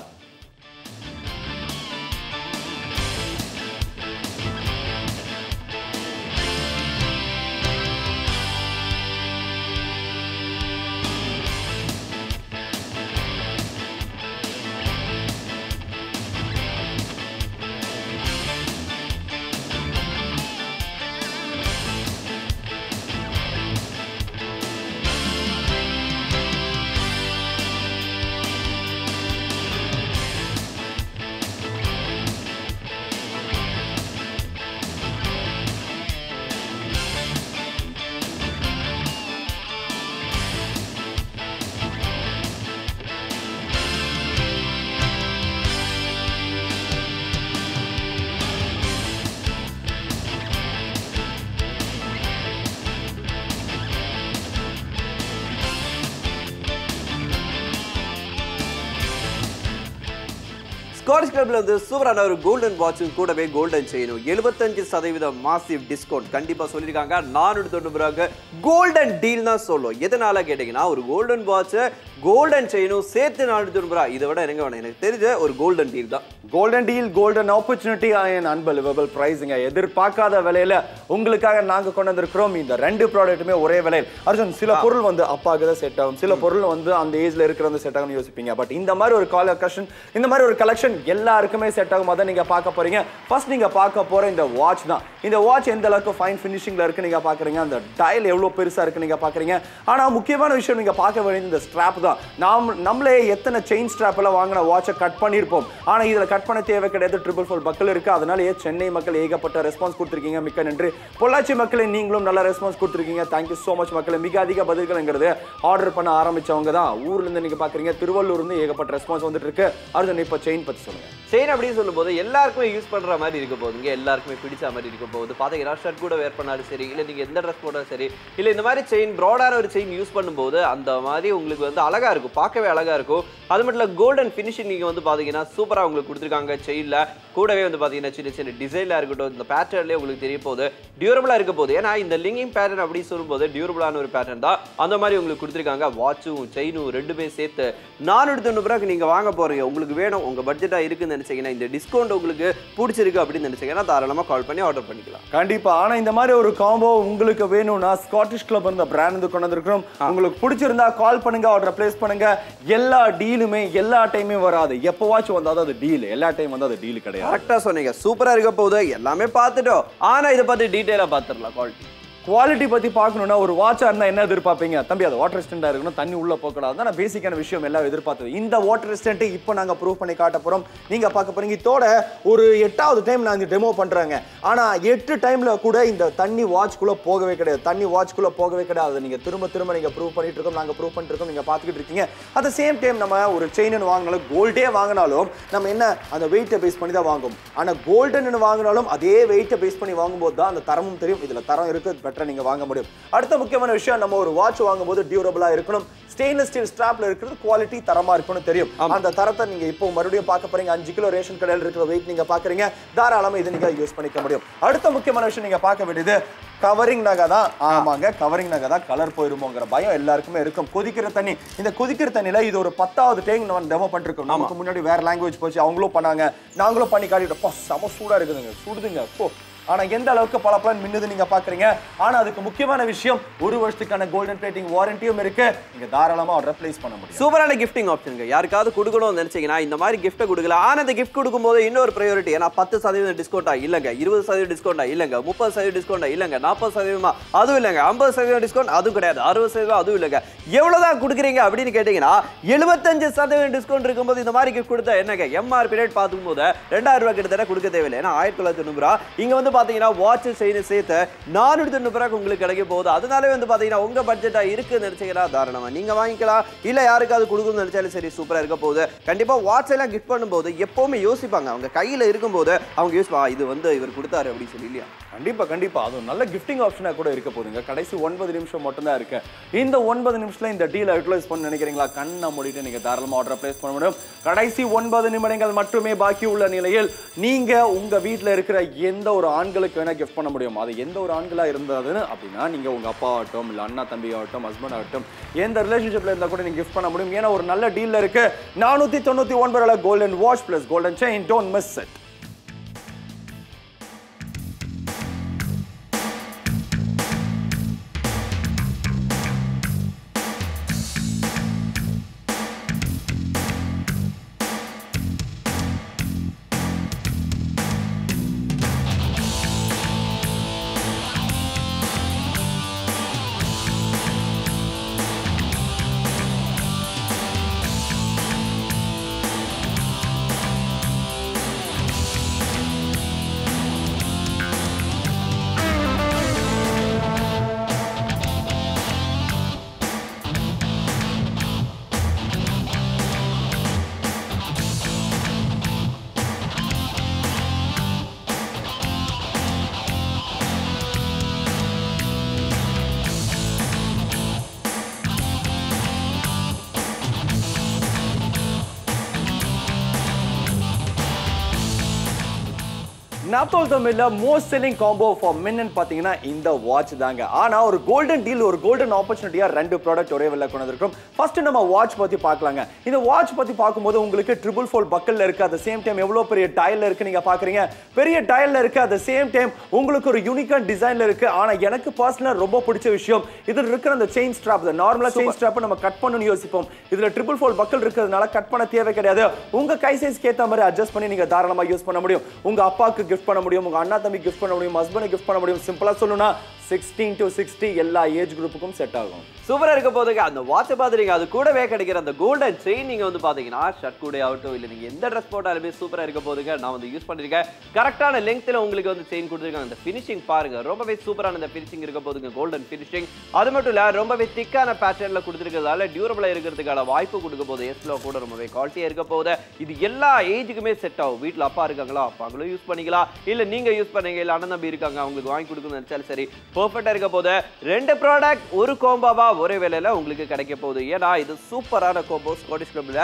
Scottish கிளப்ல வந்து சூப்பரான ஒரு கோல்டன் வாட்சும் கூடவே கோல்டன் செயினும் 75% மாசிவ் டிஸ்கவுண்ட் கண்டிப்பா சொல்லியிருக்காங்க. 490 கோல்டன் டீல் தான் சொல்லும். எதனால கேட்டீங்கன்னா ஒரு கோல்டன் வாட்ச் கோல்டன் செயினும் சேர்த்து 490. இதை விட எனக்கு வேணும், எனக்கு தெரிஞ்ச ஒரு கோல்டன் டீல் தான்.
Golden deal, golden opportunity and unbelievable பிரைஸுங்க. எதிர்பார்க்காத விலையில உங்களுக்காக நாங்க கொண்டு வந்திருக்கிறோம். இந்த ரெண்டு ப்ராடக்ட்டுமே ஒரே விலையில். அர்ஜுன், சில பொருள் வந்து அப்பாவுக்கு தான் செட் ஆகும், சில பொருள் வந்து அந்த ஏஜ்ல இருக்கிற செட் ஆகும் யோசிப்பீங்க. பட் இந்த மாதிரி ஒரு கலெக்ஷன், இந்த மாதிரி ஒரு கலெக்ஷன் எல்லாருக்குமே செட் ஆகும். அதை நீங்க பார்க்க போறீங்க. ஃபர்ஸ்ட் நீங்க பார்க்க போற இந்த வாட்ச் தான். இந்த வாட்ச் எந்த அளவுக்கு ஃபைன் ஃபினிஷிங்ல இருக்கு நீங்க பாக்குறீங்க. அந்த டயல் எவ்வளவு பெருசா இருக்கு நீங்க பாக்குறீங்க. ஆனா முக்கியமான விஷயம் நீங்க பார்க்க வேண்டியது இந்த ஸ்ட்ராப் தான். நம்மளே எத்தனை செயின் ஸ்ட்ராப் எல்லாம் வாங்கின வாட்சை கட் பண்ணிருப்போம். ஆனா இதுல கட் பண்ண தேவை கிடையாது. 444 பக்கல் இருக்கு. அதனால சென்னை மக்கள் ஏகப்பட்ட ரெஸ்பான்ஸ் கொடுத்திருக்கீங்க. மிக்க நன்றி. பொள்ளாச்சி மக்களே நீங்களும் நல்ல ரெஸ்பான்ஸ் கொடுத்திருக்கீங்க. தேங்க்யூ சோ மச் மக்களே. மிக அதிக பதில்கள்ங்கிறது ஆர்டர் பண்ண ஆரம்பிச்சவங்க தான். ஊர்ல இருந்து நீங்க பாக்குறீங்க, திருவள்ளூர்ல இருந்து ஏகப்பட்ட ரெஸ்பான்ஸ் வந்துட்டு இருக்கு. அர்ஜுன், இப்ப செயின் பத்தி சொல்லுங்க.
செயின் அப்படின்னு சொல்லும்போது எல்லாருக்குமே யூஸ் பண்ற மாதிரி இருக்க போகுதுங்க. எல்லாருக்குமே பிடிச்ச மாதிரி இருக்க போகுது. பாத்தீங்கன்னா ஷர்ட் கூட வேர் பண்ணாலும் சரி, இல்ல நீங்க எந்த ட்ரெஸ் போட்டாலும் சரி, இல்ல இந்த மாதிரி செயின் ப்ராடான ஒரு செயின் யூஸ் பண்ணும்போது அந்த மாதிரி உங்களுக்கு வந்து அழகா இருக்கும், பார்க்கவே அழகா இருக்கும். அது மட்டும் இல்ல கோல்டன் ஃபினிஷிங் நீங்க வந்து பாத்தீங்கன்னா சூப்பரா உங்களுக்கு கொடுத்துருக்காங்க. செயின்ல கூடவே வந்து பாத்தீங்கன்னா சின்ன சின்ன டிசைன்ல இருக்கட்டும், இந்த பேட்டர்ன்லேயே உங்களுக்கு தெரிய போகுது, டியூரபிளா இருக்க போகுது. ஏன்னா இந்த லிங்கிங் பேட்டர்ன் அப்படின்னு சொல்லும்போது டியூரபிளான ஒரு பேட்டர்ன் தான். அந்த மாதிரி உங்களுக்கு கொடுத்துருக்காங்க. வாட்சும் செயினும் ரெண்டுமே சேர்த்து 490 நீங்க வாங்க போறீங்க. உங்களுக்கு வேணும், உங்க பட்ஜெட்டா இருக்குன்னு நினைச்சீங்கன்னா, இந்த டிஸ்கவுண்ட் உங்களுக்கு பிடிச்சிருக்கு அப்படின்னு நினைச்சீங்கன்னா தாராளமா கால் பண்ணி ஆர்டர் பண்ணிக்கலாம்.
கண்டிப்பா. ஆனா இந்த மாதிரி ஒரு காம்போ உங்களுக்கு வேணும்னா ஸ்காட்டிஷ் கிளப் இந்த பிராண்ட் வந்து கொண்டு வந்திருக்கிறோம். உங்களுக்கு பிடிச்சிருந்தா கால் பண்ணுங்க, ஆர்டர் பிளேஸ் பண்ணுங்க. எல்லா டீலுமே எல்லா டைமே வராது. எப்பவாச்சும் வந்தாதான் அது டீல், எல்லா டைம் வந்து அது டீல் கிடையாது.
கரெக்டா சொன்னீங்க. சூப்பரா இருக்க போகுது. எல்லாமே பார்த்துட்டோம். ஆனா இதை பத்தி டீடைலா பார்த்துடலாம்.
குவாலிட்டி பத்தி பார்க்கணும்னா ஒரு வாட்சா இருந்தா என்ன எதிர்பார்ப்பீங்க? தம்பி அது வாட்டர் ரெசிஸ்டண்டா இருக்கணும், தண்ணி உள்ள போகக்கூடாது தான் பேசிக்கான விஷயம் எல்லாம் எதிர்பார்த்தது. இந்த வாட்டர் ரெசிஸ்டன்ட் இப்போ நாங்க ப்ரூவ் பண்ணி காட்ட போறோம். நீங்க பார்க்க போறீங்க. இதோட ஒரு 8வது டைம் நாங்க டெமோ பண்றாங்க. ஆனா 8 டைம்ல கூட இந்த தண்ணி வாட்ச்குள்ள போகவே கிடையாது. தண்ணி வாட்ச்குள்ள போகவே கிடையாது. நீங்க திரும்ப நீங்க ப்ரூவ் பண்ணிட்டு இருக்கோம், நாங்க ப்ரூவ் பண்ணிட்டு இருக்கோம், நீங்க பார்த்துக்கிட்டு இருக்கீங்க. அட் த சேம் டைம் நம்ம ஒரு செயின் வாங்கினாலும், கோல்டே வாங்கினாலும் நம்ம என்ன அந்த வெயிட்டை பேஸ் பண்ணி தான் வாங்குவோம். ஆனா கோல்டன் வாங்கினாலும் அதே வெயிட்டை பேஸ் பண்ணி வாங்கும்போது தான் அந்த தரமும் தெரியும். இதுல தரம் இருக்கு, நீங்க வாங்க முடியும். அடுத்த முக்கியமான விஷயம், நம்ம ஒரு வாட்ச் வாங்கும்போது டியூரபிளா இருக்கணும். ஸ்டெயின்லெஸ் ஸ்டீல் ஸ்ட்ராப்ல இருக்கிறது குவாலிட்டி தரமா இருக்கணும் தெரியும். அந்த தரத்தை நீங்க இப்போ மறுபடியும் பார்க்க போறீங்க. 5 கிலோ ரேஷன் கடையில் இருக்கிற வெயிட் நீங்க பாக்குறீங்க. தாராளமா இதை நீங்க யூஸ் பண்ணிக்க முடியும். அடுத்த முக்கியமான விஷயம் நீங்க பார்க்க வேண்டியது கவரிங் நகை தான். ஆமாங்க, கவரிங் நகை தான். கலர் போயிருமோங்கிற பயம் எல்லாருக்குமே இருக்கும். கொதிக்கிற தண்ணி, இந்த கொதிக்கிற தண்ணியில இது ஒரு 10வது டைம் நம்ம டெமோ பண்ணிருக்கோம். நமக்கு முன்னாடி வேற லாங்குவேஜ் போச்சு, அவங்களும் பண்ணாங்க, நாங்களும் பண்ணி காட்டிட்டோம். செம சூடா இருக்குதுங்க, சுடுதுங்க. ஆனா எந்த அளவுக்கு பளபளன்னு மின்னுது நீங்க பாக்குறீங்க. ஆனா அதுக்கு முக்கியமான விஷயம், 1 வருஷத்துக்கான கோல்டன் பிளேட்டிங் வாரண்டியும் இருக்கு. நீங்க தாராளமா ஆர்டர் பிளேஸ் பண்ண முடியும்.
சூப்பரான கிஃப்டிங் ஆப்ஷனுங்க. யாருக்காவது கொடுக்கணும்னு நினைச்சீங்கன்னா இந்த மாதிரி கிஃப்ட் கொடுக்கல. ஆனா அந்த கிஃப்ட் கொடுக்கும்போது இன்னொரு பிரையாரிட்டி. ஏன்னா 10% டிஸ்கவுண்டா இல்லங்க, 20% டிஸ்கவுண்டா இல்லங்க, 30% டிஸ்கவுண்டா இல்லங்க, 40% அதுவும் இல்லங்க, 50% டிஸ்கவுண்ட் அதுவும் கிடையாது, 60% அதுவும் இல்லங்க. எவ்வளவுதான் கொடுக்குறீங்க அப்படின்னு கேட்டீங்கன்னா 75% டிஸ்கவுண்ட் இருக்கும்போது இந்த மாதிரி கிஃப்ட் கொடுத்தா என்னங்க, எம்ஆர்பி ரேட் பார்க்கும்போது 2000 ரூபாய் கிட்டத்தட்ட கொடுக்க தேவையில்லை. ஏன்னா 1990 இங்க வந்து பாத்தீங்கன்னா வாட்ச் செயின் சேர்த்து 490 உங்களுக்கு கிடைக்க போகுது. அதனாலே வந்து பாத்தீங்கன்னா உங்க பட்ஜெட்டா இருக்குன்னு நினைச்சீங்கன்னா தாராளமா நீங்க வாங்கிக்கலாம். இல்ல யாருக்காவது கொடுக்கணும்னு நினைச்சாலும் சரி, சூப்பரா இருக்க போகுது. கண்டிப்பா வாட்ச் எல்லாம் கிஃப்ட் பண்ணும்போது எப்பவுமே யோசிப்பாங்க, அவங்க கையில இருக்கும்போது அவங்க யோசிப்பாங்க இது வந்து இவர் கொடுத்தாரு அப்படின்னு சொல்லி. இல்லையா?
கண்டிப்பா அது நல்ல கிஃப்டிங் ஆப்ஷனா கூட இருக்க போகுதுங்க. கடைசி 9 நிமிஷம் மட்டும் தான் இருக்கு. இந்த 9 நிமிஷத்துல இந்த டீல் யூட்டிலைஸ் பண்ண நினைக்கிறீங்களா? கண்ணை மூடிட்டு நீங்க தாராளமா ஆர்டர் பிளேஸ் பண்ண முடியும். கடைசி 9 நிமிடங்கள் மட்டுமே பாக்கி உள்ள நிலையில் நீங்க உங்க வீட்டுல இருக்கிற எந்த ஒரு ஆண்களுக்கு வேணா கிஃப்ட் பண்ண முடியும். அது எந்த ஒரு ஆண்களா இருந்ததுன்னு அப்படின்னா நீங்க உங்க அப்பா ஆகட்டும், இல்ல அண்ணா தம்பி ஆகட்டும், ஹஸ்பண்ட் ஆகட்டும், எந்த ரிலேஷன்ஷிப்ல இருந்தா கூட நீங்க கிஃப்ட் பண்ண முடியும். ஏன்னா ஒரு நல்ல டீல்ல இருக்கு. 499 golden watch plus golden chain. Don't miss it. நாத்தோல் தமிழ்ல most selling combo for men ன்னு பாத்தீங்கன்னா இந்த வாட்ச் தாங்க. ஆனா ஒரு கோல்டன் டீல், ஒரு கோல்டன் ஆப்பர்ச்சுனிட்டியா ரெண்டு ப்ராடக்ட் ஒரே வெல்ல கொண்டு வந்திருக்கோம். ஃபர்ஸ்ட் நம்ம வாட்ச் பத்தி பார்க்கலாங்க. இந்த வாட்ச் பத்தி பார்க்கும்போது உங்களுக்கு ட்ரிபிள் ஃபோல்ட் பக்கல்ல இருக்கு. அட் சேம் டைம் எவ்வளவு பெரிய டயல்ல இருக்கு நீங்க பாக்குறீங்க. பெரிய டயல்ல இருக்கு. அட் சேம் டைம் உங்களுக்கு ஒரு யூனிக்கான டிசைன்ல இருக்கு. ஆனா எனக்கு பர்சனலா ரொம்ப பிடிச்ச விஷயம் இதுல இருக்கிற அந்த செயின் ஸ்ட்ராப். நார்மலா செயின் ஸ்ட்ராப் நம்ம கட் பண்ணனும் யோசிப்போம். இதுல ட்ரிபிள் ஃபோல்ட் பக்கல் இருக்கிறதுனால கட் பண்ண தேவை கிடையாது. உங்க கை சைஸ்க்கு ஏத்த மாதிரி அட்ஜஸ்ட் பண்ணி நீங்க தாராளமா யூஸ் பண்ண முடியும். உங்க அப்பாக்கு கிஃப்ட் பண்ண முடியும், உங்க அண்ணா தம்பி கிஃப்ட் பண்ண முடியும், ஹஸ்பண்ட் கிஃப்ட் பண்ண முடியும். சிம்பிளா சொல்லணும்னா 16 to 60 எல்லா ஏஜ் குரூப்புக்கும் செட் ஆகும்.
சூப்பரா இருக்க போதுங்க. அந்த வாட்ச் பாத்துறீங்க, அது கூடவே கிடைக்கிற அந்த கோல்டன் செயின் நீங்க வந்து பாத்தீங்கன்னா ஷர்ட் கூட ஆகட்டும் இல்ல நீங்க எந்த ட்ரெஸ் போட்டாலுமே சூப்பரா இருக்க போதுங்க. நான் வந்து யூஸ் பண்ணிருக்கேன். கரெக்டான லெங்த்ல உங்களுக்கு வந்து செயின் கொடுத்துருக்காங்க. அந்த ஃபினிஷிங் பாருங்க, ரொம்பவே சூப்பரான அந்த ஃபினிஷிங் இருக்க போதுங்க. கோல்டன் ஃபினிஷிங் அது மட்டும் இல்ல ரொம்பவே திக்கான பேட்டர்ன்ல கொடுத்துருக்கிறதால டியூரபிளா இருக்கிறதுக்கான வாய்ப்பு கொடுக்க போகுது. எஸ்ல கூட ரொம்பவே குவாலிட்டியா இருக்க போகுது. இது எல்லா ஏஜுக்குமே செட் ஆகும். வீட்டுல அப்பா இருக்காங்களா, அப்பாங்களும் யூஸ் பண்ணிக்கலாம். இல்ல நீங்க யூஸ் பண்ணீங்க, இல்ல அண்ணன் தம்பி இருக்காங்க அவங்களுக்கு வாங்கி கொடுக்கணும்னு நினைச்சாலும் சரி பெர்ஃபெக்ட்டா இருக்க போகுது. ரெண்டு ப்ராடக்ட் ஒரு கோம்பாவா ஒரே வேலையில உங்களுக்கு கிடைக்க போகுது. ஏன்னா இது சூப்பரான கோம்போ. ஸ்காட்டிஷ் கிளப்ல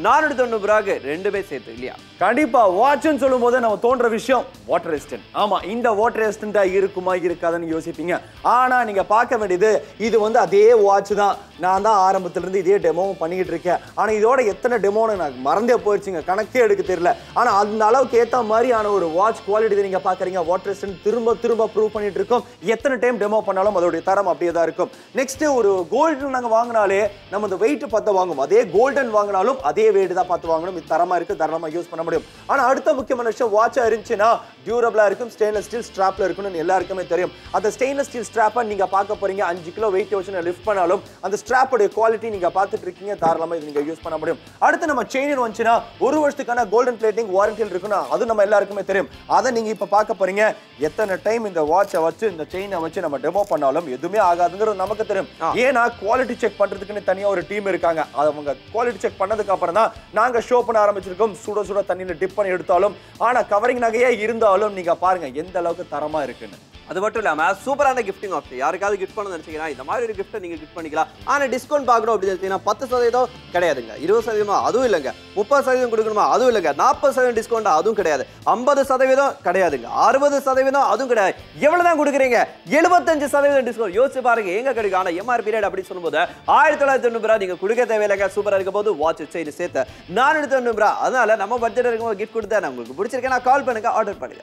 490 ரெண்டுமே சேர்த்து இல்லையா?
கண்டிப்பா வாட்ச்னு சொல்லும்போது நம்ம தோன்ற விஷயம் வாட்டர் ரெசிஸ்டன்ட். ஆமா, இந்த வாட்டர் ரெசிஸ்டன்ட்டா இருக்குமா இருக்காதுன்னு யோசிப்பீங்க. ஆனா நீங்க பார்க்க வேண்டியது இது வந்து அதே வாட்ச் தான். நான் தான் ஆரம்பத்துல இருந்து இதே டெமோவும் பண்ணிட்டு இருக்கேன். ஆனா இதோட எத்தனை டெமோன்னு எனக்கு மறந்தே போயிடுச்சுங்க, கணக்கே எடுக்க தெரியல. ஆனா அந்த அளவுக்கு ஏத்த மாதிரியான ஒரு வாட்ச் குவாலிட்டி நீங்க பாக்குறீங்க. வாட்டர் ரெசிஸ்டன்ட் திரும்ப திரும்ப ப்ரூவ் பண்ணிட்டு இருக்கோம். எத்தனை டைம் டெமோ பண்ணாலும் அதோட தரம் அப்படியே தான் இருக்கும். நெக்ஸ்ட் ஒரு கோல்டன் நாங்க வாங்கினாலே நம்ம இந்த வெயிட் பார்த்து வாங்குவோம். அதே கோல்டன் வாங்கினாலும் அதே வெயிட் தான் பார்த்து வாங்கணும். இது தரமா இருக்கு, தாராளமா யூஸ் பண்ண முடியும். ஆனா அடுத்த முக்கியமான விஷயம், வாட்சா இருந்துச்சுன்னா டியூரபிளா இருக்கும், ஸ்டெயின்லெஸ் ஸ்டீல் ஸ்ட்ராப்ல இருக்கும்னு எல்லாருக்குமே தெரியும். அந்த ஸ்டெயின்லெஸ் ஸ்டீல் ஸ்ட்ராப்பை நீங்க பார்க்க போறீங்க. 5 கிலோ வெயிட் வச்சு லிஃப்ட் பண்ணாலும் அந்த ஸ்ட்ராப்போட குவாலிட்டி நீங்க பார்த்துட்டு இருக்கீங்க. தாராளமா இது நீங்க யூஸ் பண்ண முடியும். அடுத்து நம்ம செயின் வந்துச்சுன்னா 1 வருஷத்துக்கான கோல்டன் பிளேட்டிங் வாரண்டியில் இருக்குன்னா அது நம்ம எல்லாருக்குமே தெரியும். அதை நீங்க இப்ப பார்க்க போறீங்க. எத்தனை டைம் இந்த வாட்சை வச்சு இந்த செயினை வச்சு நம்ம டெமோ பண்ணாலும் எதுவுமே ஆகாதுங்கிறது நமக்கு தெரியும். ஏன்னா குவாலிட்டி செக் பண்றதுக்குன்னு தனியா ஒரு டீம் இருக்காங்க. அவங்க குவாலிட்டி செக் பண்ணதுக்கு அப்புறம் தான் நாங்க ஷோ பண்ண ஆரம்பிச்சிருக்கோம். சுட சுட தண்ணியில டிப் பண்ணி எடுத்தாலும் ஆனா கவரிங் நகையே இருந்தாலும் நீங்க பாருங்க எந்த அளவுக்கு தரமா இருக்குன்னு.
அது மட்டும் இல்லாம சூப்பரான கிஃப்டிங் ஆப்ஷன். யாருக்காவது கிஃப்ட் பண்ண நினைச்சீங்கன்னா இந்த மாதிரி ஒரு கிஃப்ட்டை நீங்க கிஃப்ட் பண்ணிக்கலாம். ஆனா டிஸ்கவுண்ட் பார்க்கணும் அப்படின்னு நினைச்சீங்கன்னா 10% கிடையாதுங்க. 20% அதுவும் இல்லைங்க. 30% கொடுக்கணுமா அதுவும் இல்லைங்க. 40% டிஸ்கவுண்ட் அதுவும் கிடையாது. 50% கிடையாதுங்க. 60% அதுவும் கிடையாது. எவ்வளவு தான் கொடுக்குறீங்க? 75% டிஸ்கவுண்ட். யோசிச்சு பாருங்க எங்க கிடைக்கும். ஆனா எம்ஆர் பீரியட் அப்படின்னு சொல்லும்போது 1990 நீங்க கொடுக்க தேவையில்லைங்க. சூப்பரா இருக்க போது வாட்ச் செயின் சேர்த்து 490. அதனால நம்ம பட்ஜெட் இருக்கும் கிஃப்ட் கொடுத்தா உங்களுக்கு பிடிச்சிருக்கேன் கால் பண்ணுங்க, ஆர்டர் பண்ணுங்க.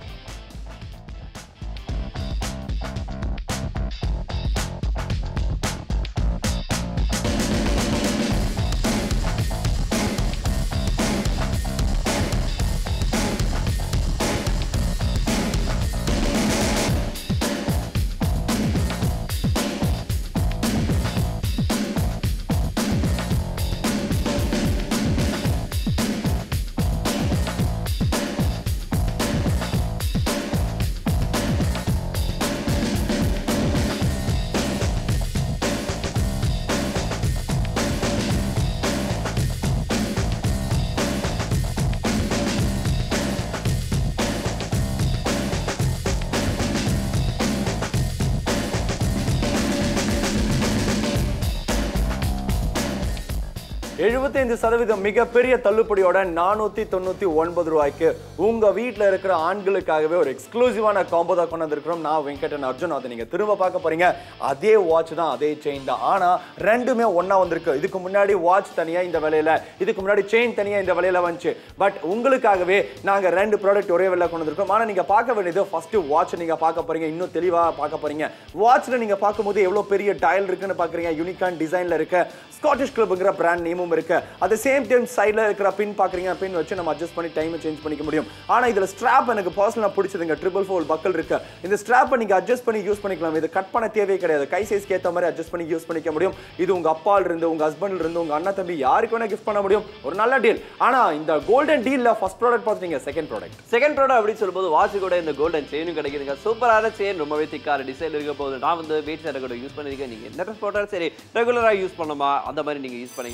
மிகப்பெரிய தள்ளுபடியோட 499 ரூபாய்க்கு உங்க வீட்டில் இருக்கிற ஆண்களுக்காகவே ஒரு எக்ஸ்க்ளூசிவான காம்போ தான் கொண்டு வந்திருக்கிறோம். நான் வெங்கடன் அர்ஜுன். அதை நீங்க திரும்ப பார்க்க போறீங்க. அதே வாட்ச் தான், அதே செயின் தான். ஆனா ரெண்டுமே ஒன்னா வந்திருக்கு. இதுக்கு முன்னாடி வாட்ச் தனியா இந்த விலையில, இதுக்கு முன்னாடி செயின் தனியா இந்த விலையில வந்துச்சு. பட் உங்களுக்காகவே நாங்க ரெண்டு ப்ராடக்ட் ஒரே விலையில கொண்டு வந்திருக்கோம். ஆனா நீங்க பார்க்க வேண்டியது ஃபர்ஸ்ட் வாட்ச் நீங்க பார்க்க போறீங்க. இன்னும் தெளிவா பார்க்க போறீங்க. வாட்ச்ல நீங்க பார்க்கும்போது எவ்வளவு பெரிய டயல் இருக்குன்னு பாக்குறீங்க. யூனிக்கான டிசைன்ல இருக்கு. ஸ்காட்டிஷ் கிளப்ங்கிற பிராண்ட் நேமும் இருக்கு. at the same time சைடுல இருக்கிற பின் பாக்குறீங்க. பின் வச்சு நம்ம அட்ஜஸ்ட் பண்ணி டைம் சேஞ்ச் பண்ணிக்க முடியும். ஆனா இதுல ஸ்ட்ராப் எனக்கு பர்சனலா பிடிச்சதுங்க. ட்ரிபிள் ஃபோல்ட் பக்கல் இருக்கு. இந்த ஸ்ட்ராப்பை நீங்க அட்ஜஸ்ட் பண்ணி யூஸ் பண்ணிக்கலாம். இது கட் பண்ண தேவையே கிடையாது. கை சைஸ்க்கு ஏத்த மாதிரி அட்ஜஸ்ட் பண்ணி யூஸ் பண்ணிக்க முடியும். இது உங்க அப்பால இருந்து, உங்க ஹஸ்பண்ட்ல இருந்து, உங்க அண்ணா தம்பி யாருக்கு வேணா கிஃப்ட் பண்ண முடியும். ஒரு நல்ல டீல். ஆனா இந்த கோல்டன் டீல்ல ஃபர்ஸ்ட் ப்ராடக்ட் பாத்தீங்க. செகண்ட் ப்ராடக்ட் அப்படி சொல்லும்போது வாட்ச் கூட இந்த கோல்டன் செயினும் கிடைக்குதுங்க. சூப்பரான செயின், ரொம்பவே திக்கான டிசைன் இருக்க போது. நான் வந்து வெயிட் சேர கூட யூஸ் பண்ணிருக்கேன். நீங்க என்ன ட்ரெஸ் போட்டாலும் சரி ரெகுலரா யூஸ் பண்ணுமா அந்த மாதிரி நீங்க யூஸ் பண்ணீங்க. இதை ஃபங்க்ஷன்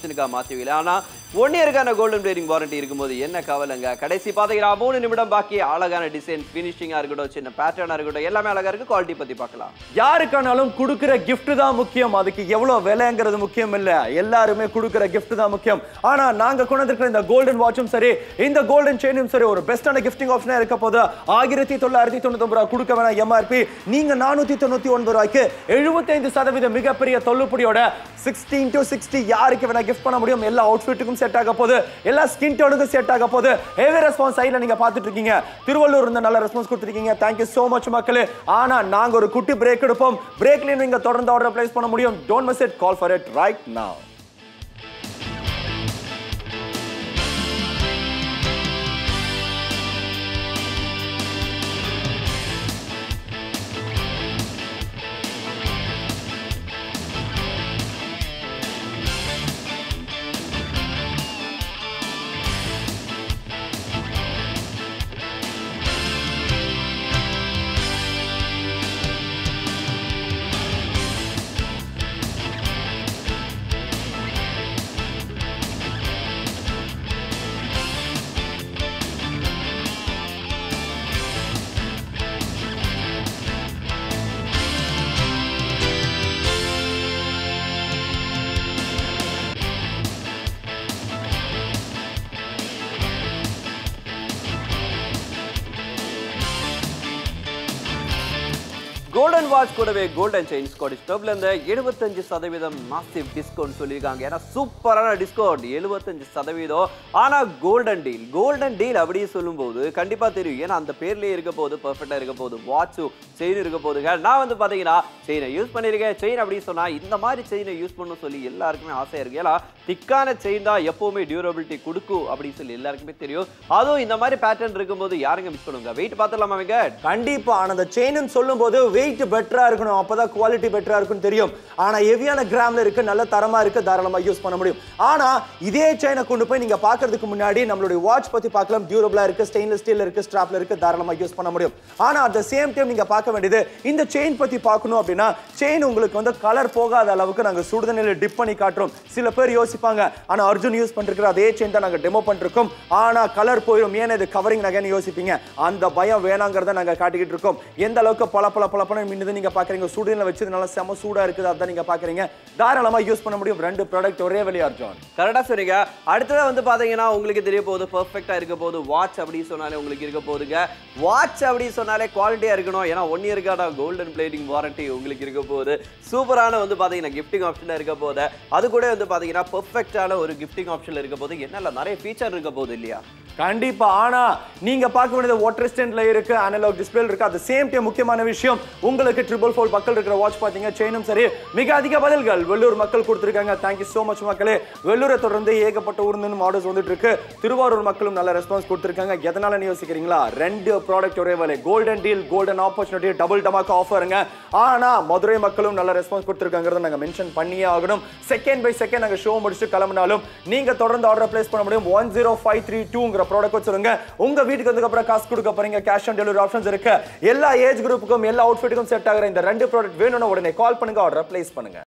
ஆப்ஷனுக்காக மாற்றுவீங்களா? ஆனால் 1 இயருக்கான கோல்டன் பிளேடிங் வாரண்டி இருக்கும்போது என்ன கவலைங்க. கடைசி பார்த்தீங்கன்னா 3 நிமிடம் பாக்கி. அழகான டிசைன், ஃபினிஷிங்காக இருக்கட்டும், சின்ன பேட்டர்னாக இருக்கட்டும், எல்லாமே அழகாக இருக்குது. குவாலிட்டி பற்றி பார்க்கலாம்.
யாருக்கானாலும் கொடுக்குற கிஃப்ட் தான் முக்கியம். அதுக்கு எவ்வளோ விலைங்கிறது முக்கியம் இல்லை, எல்லாருமே கொடுக்குற கிஃப்ட் தான் முக்கியம். ஆனால் நாங்கள் கொண்டு வந்திருக்கிற இந்த கோல்டன் வாட்சும் சரி, இந்த கோல்டன் செயினும் சரி, ஒரு பெஸ்ட்டான கிஃப்டிங் ஆப்ஷனாக இருக்க போது 1999 ரூபா கொடுக்க வேணாம் எம்ஆர்பி. நீங்க 499 ரூபாய்க்கு 75% மிகப்பெரிய தொல்லுப்படியோட 16 to 60 யாருக்கு வேணா கிஃப்ட் பண்ண முடியும். எல்லா அவுட்ஃபிட்டுக்கும் செட் ஆக போகுது, எல்லா ஸ்கின் டோனுக்கும் செட் ஆக போகுது. ஹெவி ரெஸ்பான்ஸ் சைடுல நீங்க பார்த்துட்டு இருக்கீங்க. திருவள்ளூர் இருந்து நல்ல ரெஸ்பான்ஸ் கொடுத்துருக்கீங்க. தேங்க்யூ சோ மச் மக்களே. ஆனா நாங்க ஒரு குட்டி பிரேக் எடுப்போம். பிரேக்ல நீங்க தொடர்ந்து ஆர்டர் பிளேஸ் பண்ண முடியும். Don't miss it, call for it right now.
Golden watch கூடவே கோல்டன் செயின் ஸ்காட்டிஷ் டப்ல இருந்து 75% மாசிவ் டிஸ்கவுண்ட் சொல்லியிருக்காங்க. ஏன்னா சூப்பரான டிஸ்கவுண்ட் 75%. ஆனா கோல்டன் டீல் அப்படி சொல்லும்போது கண்டிப்பா தெரியும். ஏன்னா அந்த பேர்லயே இருக்க போது பர்ஃபெக்டா இருக்க போது. வாட்சும் செயின் இருக்க போதுங்க. நான் வந்து பாத்தீங்கன்னா செயினை யூஸ் பண்ணிருக்கேன். செயின் அப்படி சொன்னா இந்த மாதிரி செயினை யூஸ் பண்ணணும் சொல்லி எல்லாருக்குமே ஆசையா இருக்கு. ஏன்னா திக்கான செயின் தான் எப்பவுமே டியூரபிலிட்டி கொடுக்கும் அப்படின்னு சொல்லி எல்லாருக்குமே தெரியும். அதுவும் இந்த மாதிரி பேட்டர்ன் இருக்கும்போது யாருங்க மிஸ் பண்ணுங்க. வெயிட் பார்த்தலாமா?
கண்டிப்பா. ஆனா அந்த செயின்னு சொல்லும் போது வெயிட் பெட்டரா இருக்கணும், அப்பதான் குவாலிட்டி பெட்டரா இருக்கும்னு தெரியும். ஆனா ஹெவியான கிராம்ல இருக்கு, நல்ல தரமா இருக்கு, தாராளமா யூஸ் பண்ண முடியும். ஆனா இதே செயினை கொண்டு போய் நீங்க பாக்குறதுக்கு முன்னாடி நம்மளுடைய வாட்ச் பத்தி பார்க்கலாம். டியூரபிளா இருக்கு, ஸ்டெயின்லெஸ் ஸ்டீல் இருக்கு, ஸ்ட்ராப்ல இருக்கு, தாராளமா யூஸ் பண்ண முடியும். ஆனா அட் தி சேம் டைம் நீங்க பார்க்க வேண்டியது இந்த செயின் பத்தி பார்க்கணும் அப்படின்னா, செயின் உங்களுக்கு வந்து கலர் போகாத அளவுக்கு நாங்க சுடுதண்ணில டிப் பண்ணி காட்டுறோம். சில பேர் யோசிப்பாங்க, ஆனா அர்ஜுன் யூஸ் பண்ணிருக்கிற அதே செயின் தான் நாங்க டெமோ பண்ணிருக்கோம், ஆனா கலர் போயிடும், ஏன்னா இது கவரிங் நகைன்னு யோசிப்பீங்க. அந்த பயம் வேணாங்கிறத நாங்க காட்டிக்கிட்டு இருக்கோம். எந்த அளவுக்கு பல மின்னுது நீங்க பாக்குறீங்க. சுடுதண்ணில வச்சதுனால செம சூடா இருக்குது, அதான் நீங்க பாக்குறீங்க. தாராளமா யூஸ் பண்ண முடியும். ரெண்டு ப்ராடக்ட் ஒரே விலை. அர்ஜுன்
கரெக்டா சொன்னீங்க. அடுத்தது வந்து பாத்தீங்கன்னா உங்களுக்கு தெரிய போகுது, பெர்ஃபெக்ட்டா இருக்க போகுது. வாட்ச் அப்படி சொன்னாலே உங்களுக்கு இருக்க போகுதுங்க. வாட்ச் அப்படி சொன்னாலே குவாலிட்டியா இருக்கணும். ஏன்னா 1 இயருக்கான கோல்டன் பிளேடிங் வாரண்டி உங்களுக்கு இருக்க போகுது. சூப்பரான வந்து பாத்தீங்கன்னா கிஃப்டிங் ஆப்ஷன்ல இருக்க போகுது. அது கூட வந்து பாத்தீங்கன்னா பெர்ஃபெக்ட்டான ஒரு கிஃப்டிங் ஆப்ஷன்ல இருக்க போகுது. என்னல நிறைய ஃபீச்சர் இருக்க போகுது இல்லையா?
கண்டிப்பா. ஆனா நீங்க பார்க்க வேண்டியது வாட்டர் ரெசிஸ்டன்ட்ல இருக்கு, அனலாக் டிஸ்ப்ளே இருக்கு. அது சேம் டைம் முக்கியமான விஷயம் உங்களுக்கு ட்ரிபிள் ஃபோல்ட் பக்கல் இருக்கிற வாட்ச் பாத்தீங்க. செயினும் சரி, மிக அதிக பதில்கள் வெள்ளூர் மக்கள் கொடுத்திருக்காங்க. தேங்க்யூ சோ மச் மக்களே. வெள்ளூரை தொடர்ந்து ஏகப்பட்ட ஊர்ந்து ஆர்டர்ஸ் வந்துட்டு இருக்கு. திருவாரூர் மக்களும் நல்ல ரெஸ்பான்ஸ் கொடுத்திருக்காங்க. எதனால யோசிக்கிறீங்களா? ரெண்டு ப்ராடக்ட் ஒரே விலை. Golden deal, golden opportunity, double dhamaka ஆஃபருங்க. ஆனா மதுரை மக்களும் நல்ல ரெஸ்பான்ஸ் கொடுத்திருக்காங்கிறத நாங்க மென்ஷன் பண்ணியே ஆகணும். செகண்ட் பை செகண்ட் நாங்க ஷோ முடிச்சு கிளம்பினாலும் நீங்க தொடர்ந்து ஆர்டர் பிளேஸ் பண்ண முடியும். 10532 ப்ராடக்ட் சொல்லுங்க. உங்க வீட்டுக்கு வந்து அப்புறம் காசு கொடுக்க போறீங்க. கேஷ் ஆன் டெலிவரி ஆப்ஷன்ஸ் இருக்கு. எல்லா ஏஜ் குரூப்புக்கும் எல்லா அவுட்ஃபிட்டுக்கும் செட் ஆகுற இந்த ரெண்டு ப்ராடக்ட் வேணும்னா உடனே கால் பண்ணுங்க, ஆர்டர் பிளேஸ் பண்ணுங்க.